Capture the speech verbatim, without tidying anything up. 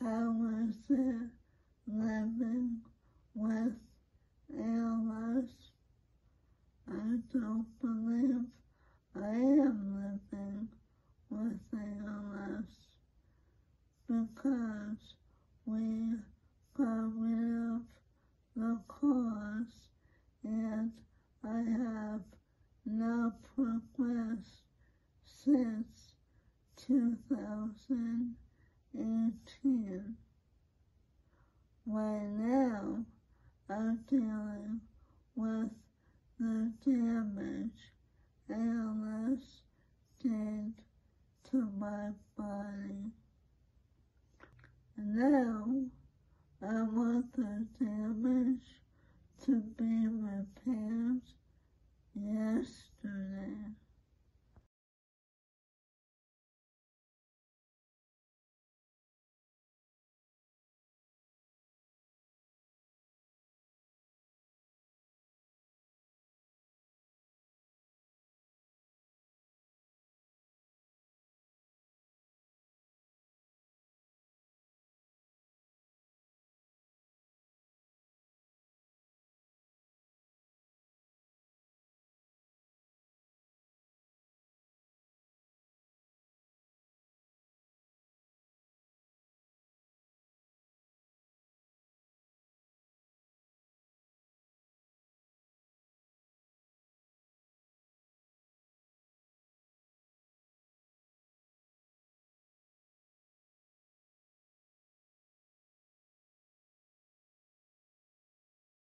How is it living with A L S? I don't believe I am living with A L S because we got rid of the cause and I have not progressed since two thousand eighteen. Right now, I'm dealing with the damage A L S did to my body. And now, I want the damage to be repaired yesterday.